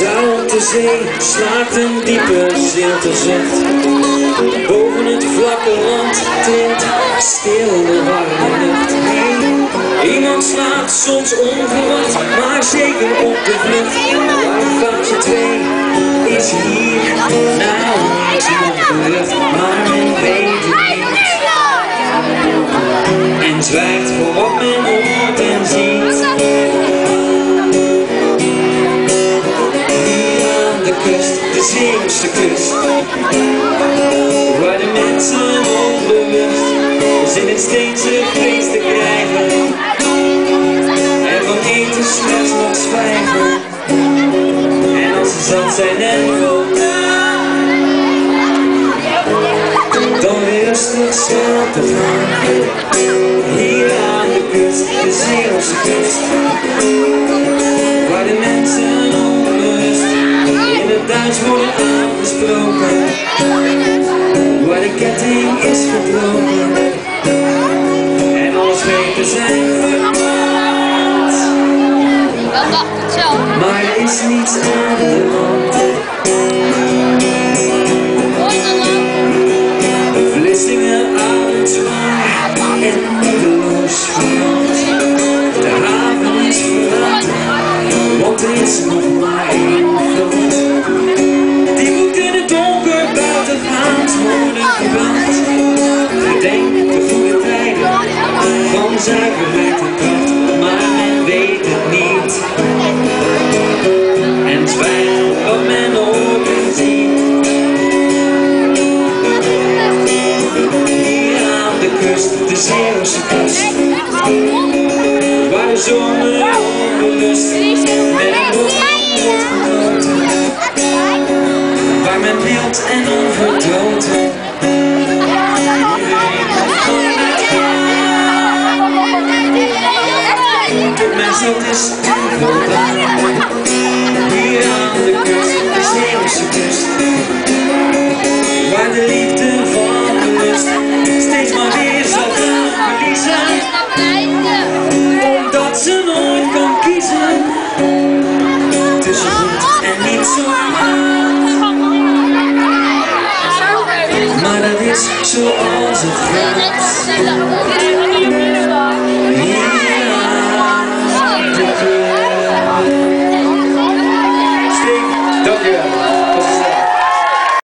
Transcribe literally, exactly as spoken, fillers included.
Zout de zee slaakt een diepe ziltezucht. Boven het vlakke land tint stil de warme lucht. Hey, iemand slaat soms onverwacht, maar zeker op de vlucht. Maar fase twee is hier, nou niks ongelucht, maar men weet het niet. En zwijgt voor wat men hoort en ziet. De Zeeuwse kust, waar de mensen onbewust zin in steeds een feest te krijgen en van eten slechts nog zwijgen. En als ze zat zijn en voldaan, dan weer rustig slapen gaan. Hier aan de kust, de Zeeuwse kust, waar de mensen onbewust in het Duits worden aangesproken, waar de ketting is gebroken en alle schepen zijn verbrand. Maar er is niets aan de hand. Vlissingen ademt zwaar en moedeloos verbrand. De haven is verlaten, want er is nog maar één vloot. Die moet in het donker buitengaans worden gebrand. Gedenk de goede tijden van zuiverheid en kracht, maar men weet het niet. En zwijgt wat men hoort en ziet. Hier aan de kust, de Zeeuwse kust, waar de zomer onbewust met een rot wordt genoten, waar men wild en onverdroten tot men zat is en voldaan. Hier aan de kust, de Zeeuwse kust, waar de liefde van de lust steeds maar weer zal gaan verliezen, omdat ze nooit kan kiezen tussen goed en niet zo kwaad. Maar dat is zoals het gaat.